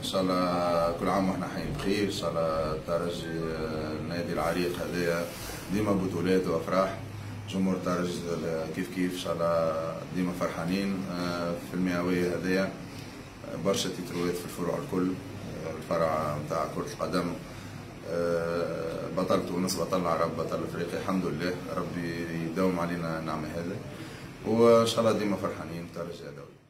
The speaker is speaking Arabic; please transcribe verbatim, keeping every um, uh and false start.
شاء الله كل عام واحنا حيين بخير. ان شاء الله الترجي النادي العريق هذايا ديما بطولات وافراح. جمهور الترجي كيف كيف ان شاء الله ديما فرحانين في المئويه هذايا. برشا تتروات في الفروع الكل، الفرع نتاع كرة القدم، بطل تونس، بطل العرب، بطل افريقيا، الحمد لله ربي يداوم علينا النعمه هذه، وان شاء الله ديما فرحانين. الترجي هذا